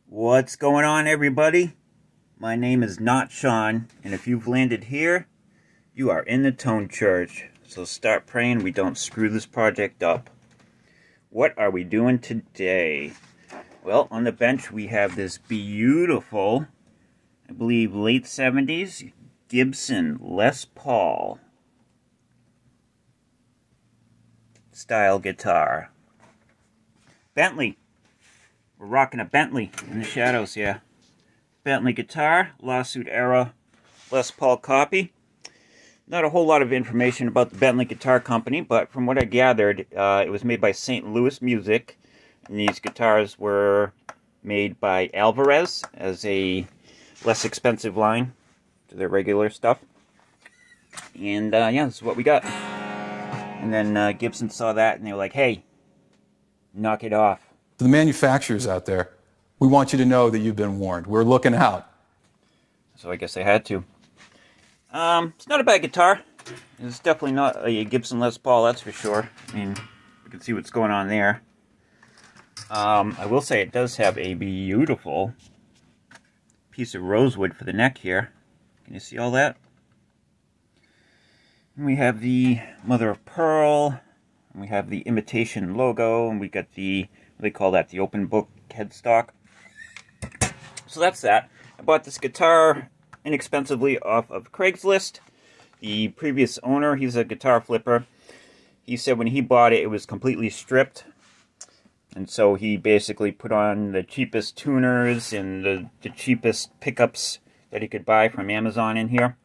What's going on, everybody? My name is not Sean, and if you've landed here, you are in the tone church. So start praying we don't screw this project up. What are we doing today? Well, on the bench we have this beautiful, I believe late 70s Gibson Les Paul style guitar. Bentley. We're rocking a Bentley in the shadows, yeah. Bentley guitar, lawsuit era Les Paul copy. Not a whole lot of information about the Bentley Guitar Company, but from what I gathered, it was made by St. Louis Music, and these guitars were made by Alvarez as a less expensive line to their regular stuff. And yeah, this is what we got. And then Gibson saw that, and they were like, hey, knock it off. To the manufacturers out there, we want you to know that you've been warned. We're looking out. So I guess I had to. It's not a bad guitar. It's definitely not a Gibson Les Paul, that's for sure. I mean, you can see what's going on there. I will say it does have a beautiful piece of rosewood for the neck here. Can you see all that? And we have the mother of pearl. And we have the imitation logo. And we got the, what do they call that? The open book headstock. So that's that. I bought this guitar inexpensively off of Craigslist. The previous owner, he's a guitar flipper. He said when he bought it, it was completely stripped. And so he basically put on the cheapest tuners and the cheapest pickups that he could buy from Amazon in here.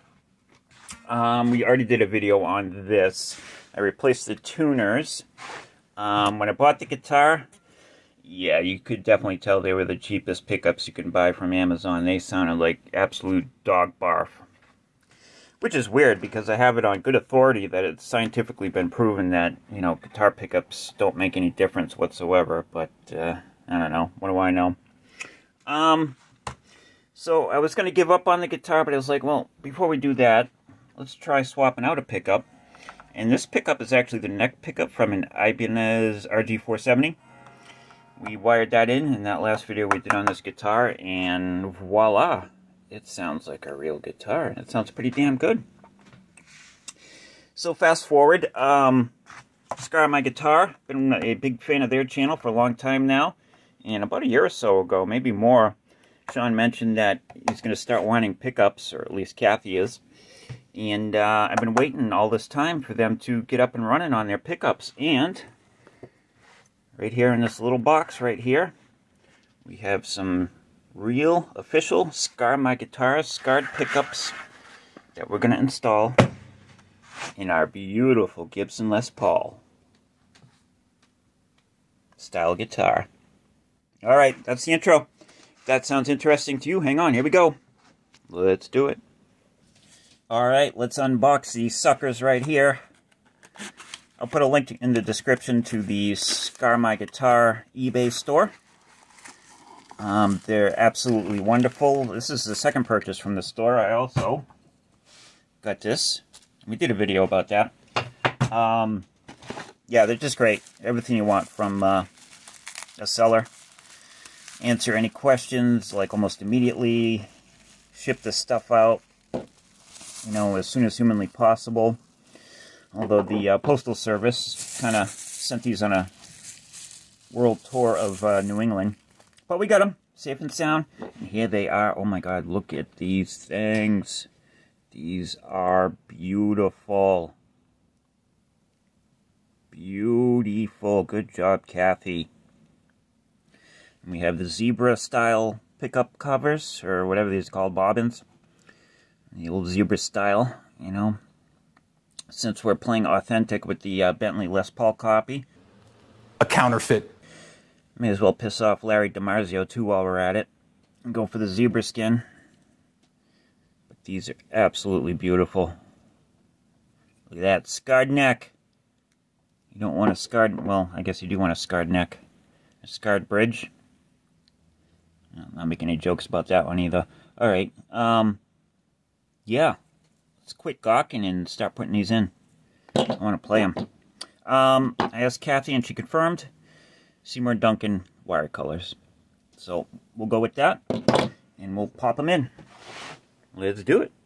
We already did a video on this. I replaced the tuners. When I bought the guitar, yeah, you could definitely tell they were the cheapest pickups you can buy from Amazon. They sounded like absolute dog barf. Which is weird, because I have it on good authority that it's scientifically been proven that, you know, guitar pickups don't make any difference whatsoever. But, I don't know. What do I know? So I was going to give up on the guitar, but I was like, well, before we do that, let's try swapping out a pickup. And this pickup is actually the neck pickup from an Ibanez RG470. We wired that in that last video we did on this guitar, and voila, it sounds like a real guitar. It sounds pretty damn good. So fast forward, Scarred AlNiCo Guitar, been a big fan of their channel for a long time now, and about a year or so ago, maybe more, Sean mentioned that he's going to start wanting pickups, or at least Kathy is. And I've been waiting all this time for them to get up and running on their pickups. And right here in this little box right here, we have some real official Scarred AlNiCo Guitars, Scarred pickups that we're going to install in our beautiful Gibson Les Paul style guitar. Alright, that's the intro. If that sounds interesting to you, hang on, here we go. Let's do it. Alright, let's unbox these suckers right here. I'll put a link in the description to the Scarred AlNiCo Guitar eBay store. They're absolutely wonderful. This is the second purchase from the store. I also got this. We did a video about that. Yeah, they're just great. Everything you want from a seller. Answer any questions, like, almost immediately. Ship the stuff out, you know, as soon as humanly possible. Although the Postal Service kind of sent these on a world tour of New England. But we got them, safe and sound. And here they are. Oh my God, look at these things. These are beautiful. Beautiful. Good job, Kathy. And we have the zebra style pickup covers, or whatever these are called, bobbins. The old zebra style, you know. Since we're playing authentic with the Bentley Les Paul copy. A counterfeit. May as well piss off Larry DiMarzio too while we're at it. And go for the zebra skin. But these are absolutely beautiful. Look at that. Scarred neck. You don't want a scarred, well, I guess you do want a scarred neck. A scarred bridge. I'm not making any jokes about that one either. Alright, yeah. Let's quit gawking and start putting these in. I want to play them. I asked Kathy and she confirmed. Seymour Duncan wire colors. So we'll go with that, and we'll pop them in. Let's do it.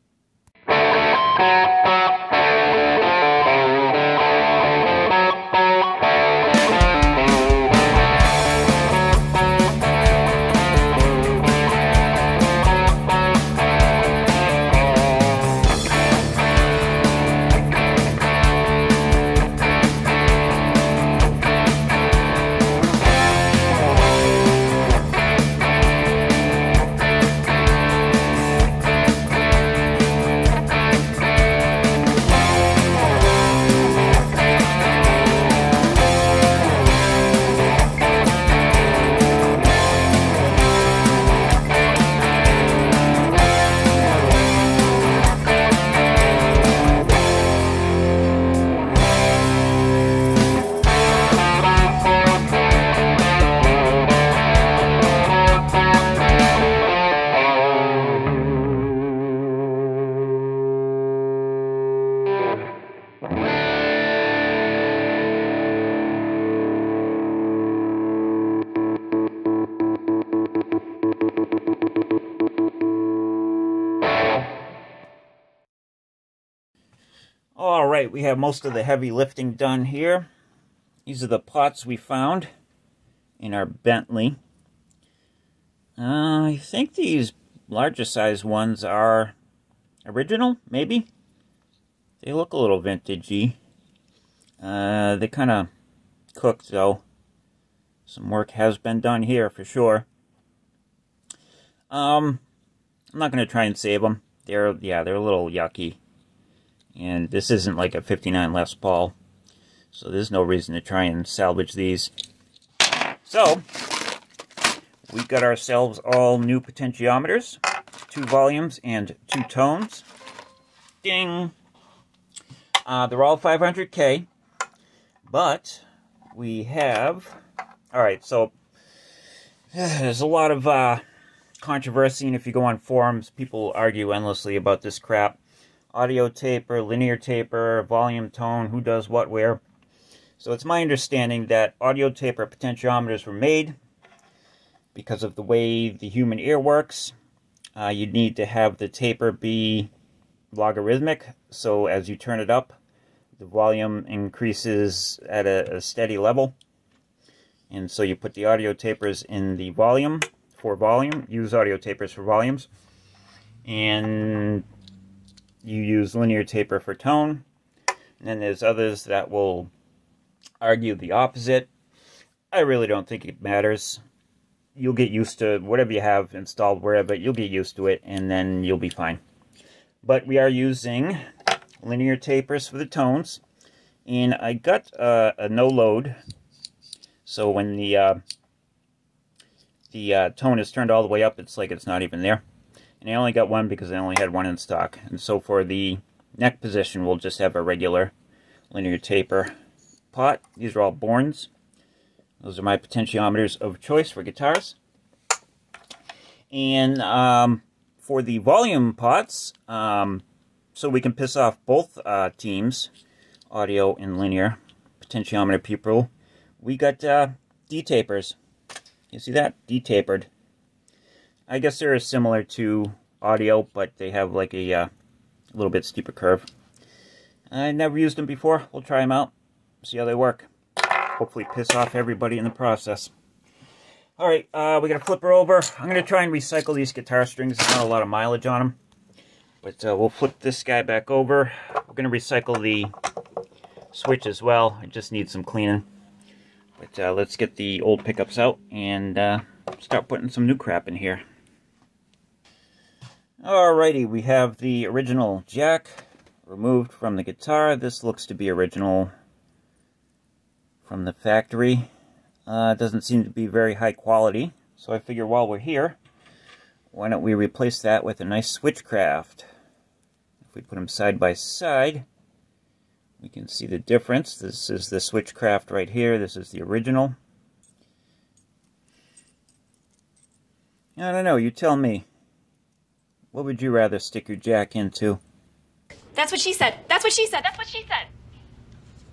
Alright, we have most of the heavy lifting done here. These are the pots we found in our Bentley. I think these larger size ones are original, maybe? They look a little vintagey. They kind of cooked, though. Some work has been done here, for sure. I'm not going to try and save them. They're a little yucky. And this isn't like a 59 Les Paul, so there's no reason to try and salvage these. So, we got ourselves all new potentiometers, 2 volumes and 2 tones. Ding! They're all 500K, but we have... Alright, so there's a lot of controversy, and if you go on forums, people argue endlessly about this crap. Audio taper, linear taper, volume, tone, who does what where. So it's my understanding that audio taper potentiometers were made because of the way the human ear works. You need to have the taper be logarithmic, so as you turn it up, the volume increases at a steady level. And so you put the audio tapers in the volume for volume, use audio tapers for volumes, and you use linear taper for tone. And then there's others that will argue the opposite. I really don't think it matters. You'll get used to whatever you have installed wherever, you'll get used to it, and then you'll be fine. But we are using linear tapers for the tones, and I got a no load, so when the tone is turned all the way up, it's like it's not even there. And I only got one because I only had one in stock. And so for the neck position, we'll just have a regular linear taper pot. These are all Borns. Those are my potentiometers of choice for guitars. And for the volume pots, so we can piss off both teams, audio and linear potentiometer people, we got D-tapers. You see that? D-tapered. I guess they're similar to audio, but they have like a little bit steeper curve. I never used them before. We'll try them out, see how they work. Hopefully piss off everybody in the process. Alright, we got to flip her over. I'm going to try and recycle these guitar strings. There's not a lot of mileage on them. But we'll flip this guy back over. We're going to recycle the switch as well. It just needs some cleaning. But let's get the old pickups out and start putting some new crap in here. Alrighty, we have the original jack removed from the guitar. This looks to be original from the factory. It doesn't seem to be very high quality, so I figure while we're here, why don't we replace that with a nice switchcraft. If we put them side by side, we can see the difference. This is the switchcraft right here. This is the original. I don't know, you tell me. What would you rather stick your jack into? That's what she said. That's what she said. That's what she said.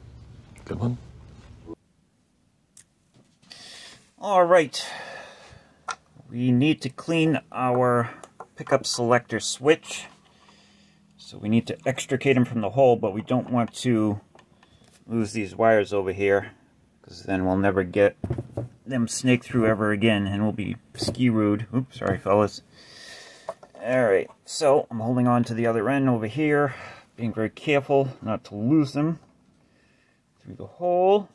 Good one. All right. we need to clean our pickup selector switch. So we need to extricate them from the hole, but we don't want to lose these wires over here, because then we'll never get them snake through ever again, and we'll be ski-rooed. Oops, sorry fellas. Alright, so I'm holding on to the other end over here, being very careful not to lose them through the hole.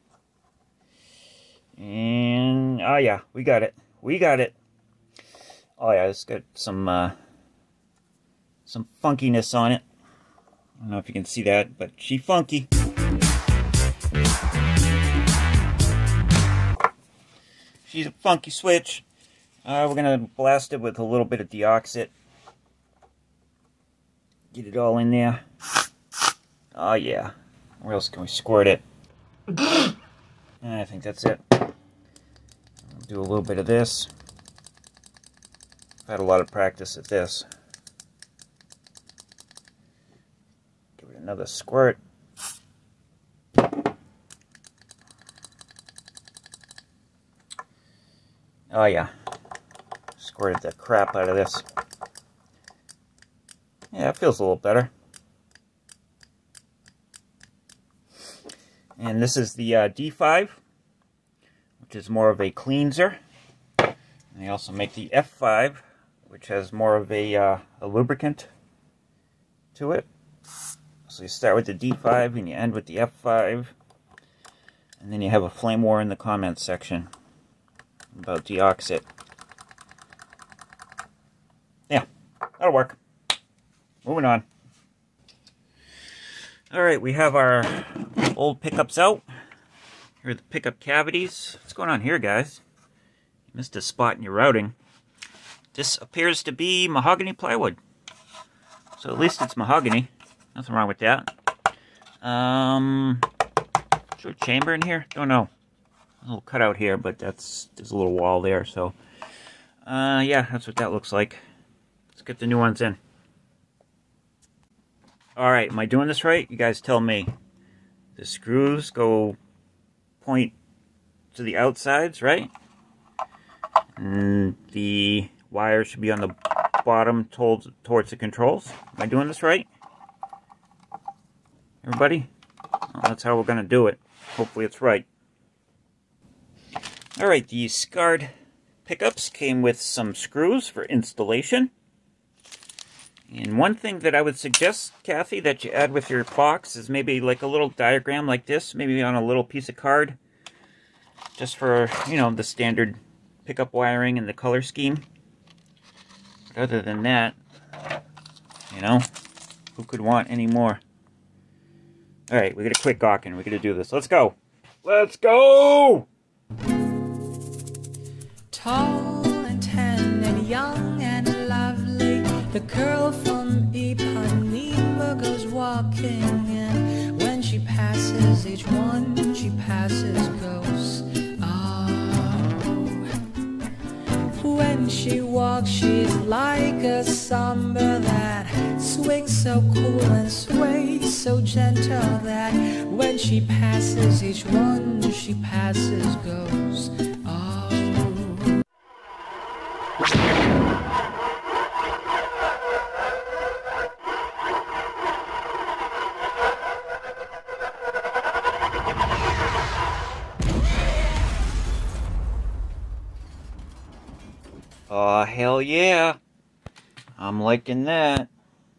And, oh yeah, we got it. We got it. Oh yeah, it's got some funkiness on it. I don't know if you can see that, but she funky. She's a funky switch. We're going to blast it with a little bit of deoxit. Get it all in there. Oh yeah. Where else can we squirt it? I think that's it. I'll do a little bit of this. I've had a lot of practice at this. Give it another squirt. Oh yeah. Squirted the crap out of this. Yeah, it feels a little better. And this is the D5, which is more of a cleanser. And they also make the F5, which has more of a lubricant to it. So you start with the D5 and you end with the F5. And then you have a flame war in the comments section about deoxit. Yeah, that'll work. Moving on. Alright, we have our old pickups out. Here are the pickup cavities. What's going on here, guys? You missed a spot in your routing. This appears to be mahogany plywood. So at least it's mahogany. Nothing wrong with that. Is there a chamber in here? Don't know. A little cutout here, but there's a little wall there, so yeah, that's what that looks like. Let's get the new ones in. Alright, am I doing this right? You guys tell me. The screws point to the outsides, right? And the wires should be on the bottom towards the controls. Am I doing this right? Everybody? Well, that's how we're going to do it. Hopefully it's right. Alright, the Scarred pickups came with some screws for installation. And one thing that I would suggest, Kathy, that you add with your box is maybe like a little diagram like this, maybe on a little piece of card, just for, you know, the standard pickup wiring and the color scheme. But other than that, you know, who could want any more? Alright, we gotta quit gawking. We gotta do this. Let's go! Let's go! Tall and tan and young and lovely, the girl from Ipanema goes walking, and when she passes each one, she passes goes. Oh, when she walks, she's like a samba that swings so cool and sways so gentle that when she passes each one, she passes goes. Oh, hell yeah. I'm liking that.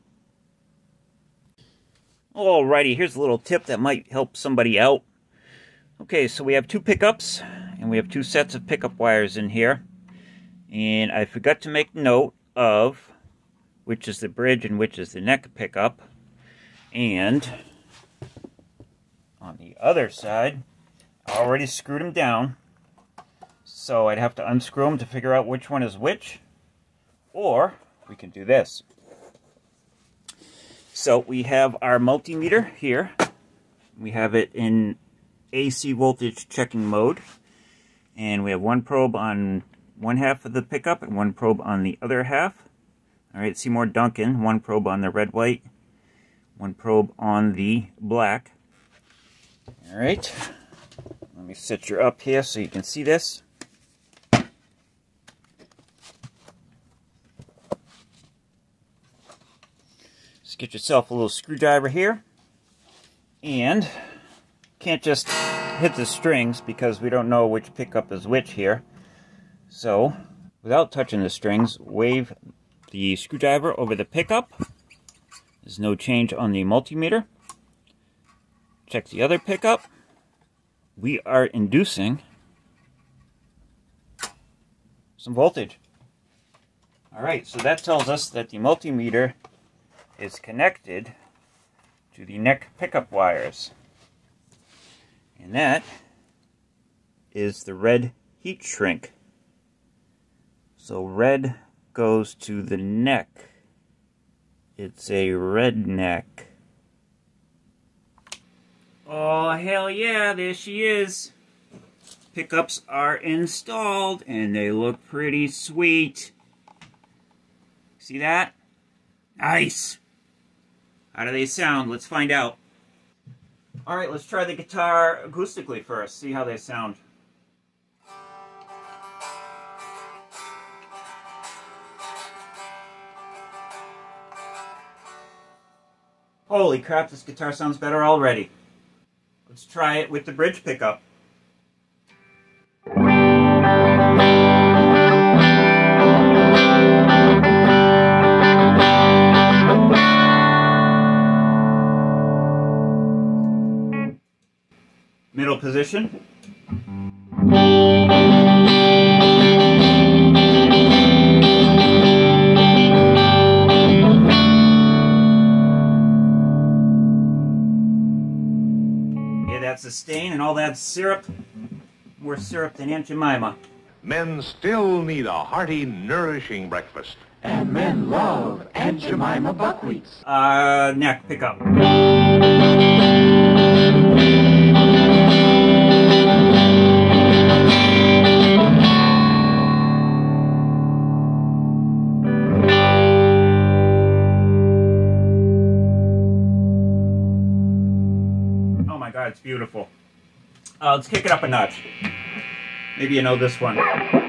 Alrighty, here's a little tip that might help somebody out. Okay, so we have two pickups, and we have two sets of pickup wires in here. And I forgot to make note of which is the bridge and which is the neck pickup. And on the other side, I already screwed them down. So I'd have to unscrew them to figure out which one is which. Or we can do this. So we have our multimeter here. We have it in AC voltage checking mode. And we have one probe on one half of the pickup and one probe on the other half. Alright, Seymour Duncan, one probe on the red-white, one probe on the black. Alright, let me set you up here so you can see this. get yourself a little screwdriver here. And can't just hit the strings because we don't know which pickup is which here. So, without touching the strings, wave the screwdriver over the pickup. There's no change on the multimeter. Check the other pickup. We are inducing some voltage. Alright, so that tells us that the multimeter is connected to the neck pickup wires. And that is the red heat shrink. So red goes to the neck. It's a red neck. Oh, hell yeah, there she is. Pickups are installed and they look pretty sweet. See that? Nice. How do they sound? Let's find out. Alright, let's try the guitar acoustically first. See how they sound. Holy crap, this guitar sounds better already. Let's try it with the bridge pickup. Middle position. Yeah, that's a stain and all that syrup. More syrup than Aunt Jemima. Men still need a hearty, nourishing breakfast. And men love Aunt Jemima buckwheats. Neck pickup. Oh my God, it's beautiful. Let's kick it up a notch. Maybe you know this one.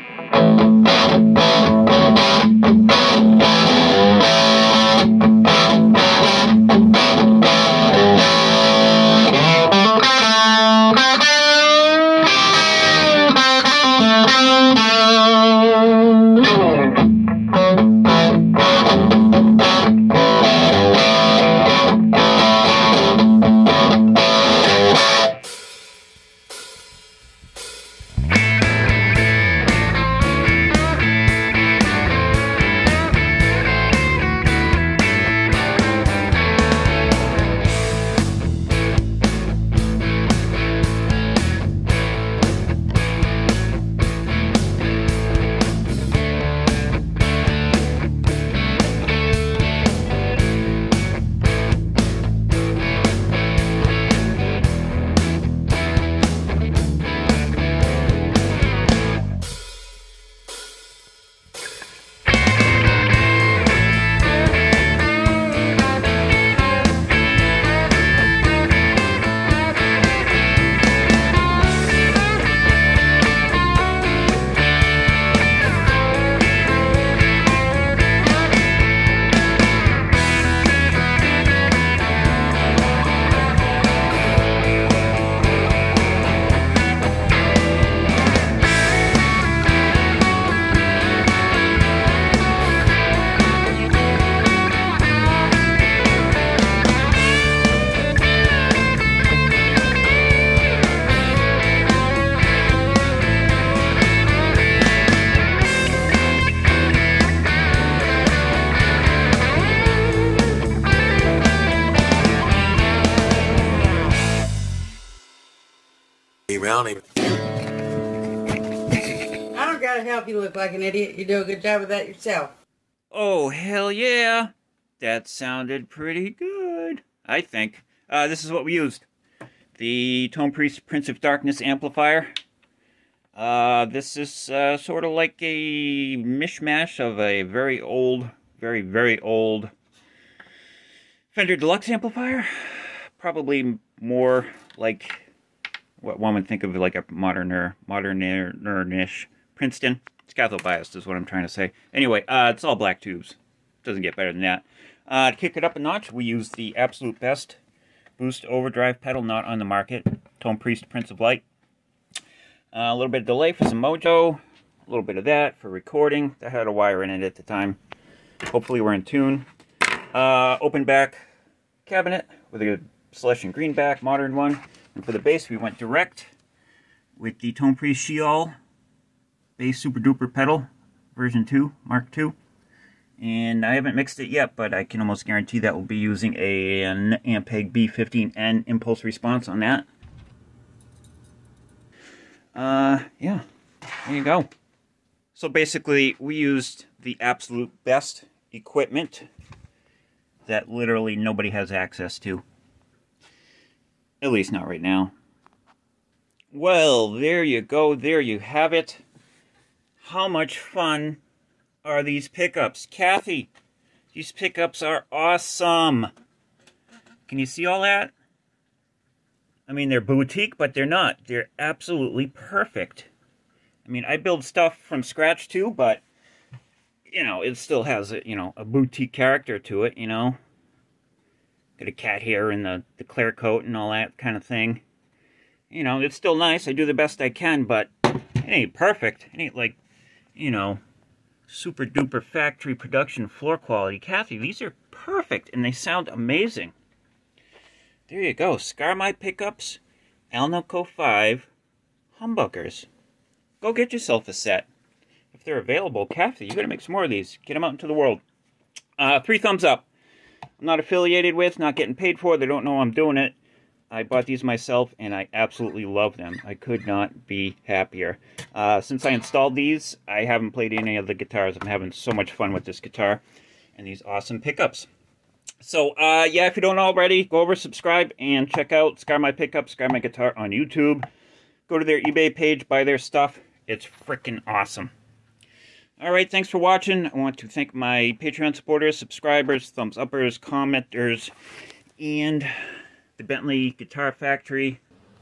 I don't gotta help you look like an idiot. You do a good job of that yourself. Oh, hell yeah. That sounded pretty good, I think. This is what we used. The Tone Priest Prince of Darkness amplifier. This is sort of like a mishmash of a very old, very old Fender Deluxe amplifier. Probably more like what one would think of like a modern-ish Princeton. It's cathode biased is what I'm trying to say. Anyway, it's all black tubes. Doesn't get better than that. To kick it up a notch, we use the absolute best boost overdrive pedal not on the market, Tone Priest Prince of Light. A little bit of delay for some mojo, a little bit of that for recording. That had a wire in it at the time. Hopefully we're in tune. Open back cabinet with a Celestian greenback, modern one. And for the bass, we went direct with the Tone Priest Sheol bass super duper pedal, version 2, Mark II. And I haven't mixed it yet, but I can almost guarantee that we'll be using an Ampeg B15N impulse response on that. Yeah, there you go. So basically, we used the absolute best equipment that literally nobody has access to. At least not right now. Well, there you go. There you have it. How much fun are these pickups? Kathy, these pickups are awesome. Can you see all that? I mean, they're boutique, but they're not. They're absolutely perfect. I mean, I build stuff from scratch too, but, you know, it still has, a boutique character to it, you know. Got a cat hair and the clear coat and all that kind of thing. You know, it's still nice. I do the best I can, but it ain't perfect. It ain't like, super duper factory production floor quality. Kathy, these are perfect and they sound amazing. There you go. Scar My Pickups, AlNiCo V, Humbuckers. Go get yourself a set. If they're available, Kathy, you gotta make some more of these. Get them out into the world. 3 thumbs up. I'm not affiliated with, not getting paid for. They don't know I'm doing it. I bought these myself, and I absolutely love them. I could not be happier. Since I installed these, I haven't played any of the guitars. I'm having so much fun with this guitar and these awesome pickups. So, yeah, if you don't already, go over, subscribe, and check out Scar My Pickups, Scar My Guitar on YouTube. Go to their eBay page, buy their stuff. It's freaking awesome. Alright, thanks for watching. I want to thank my Patreon supporters, subscribers, thumbs uppers, commenters, and the Bentley Guitar Factory,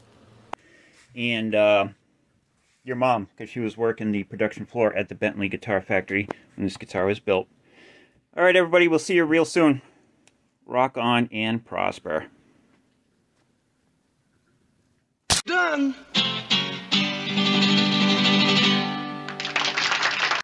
and your mom, because she was working the production floor at the Bentley Guitar Factory when this guitar was built. Alright, everybody, we'll see you real soon. Rock on and prosper. Done!